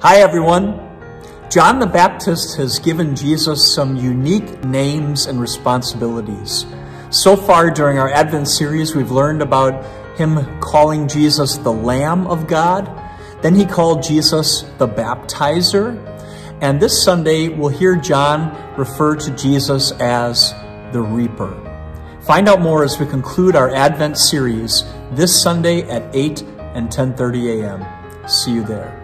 Hi everyone. John the Baptist has given Jesus some unique names and responsibilities. So far during our Advent series, we've learned about him calling Jesus the Lamb of God. Then he called Jesus the Baptizer. And this Sunday, we'll hear John refer to Jesus as the Reaper. Find out more as we conclude our Advent series this Sunday at 8 and 10:30 a.m. See you there.